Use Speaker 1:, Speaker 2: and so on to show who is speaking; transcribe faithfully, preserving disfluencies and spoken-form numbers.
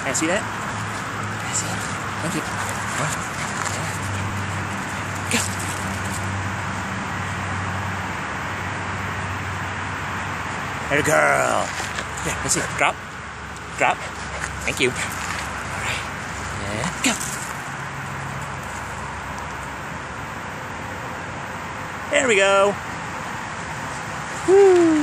Speaker 1: Can I see that? Can I see it? Thank you. One. Go. There, girl. Yeah, let's see. Drop. Drop. Thank you. All right. Yeah. Go. There we go. Woo.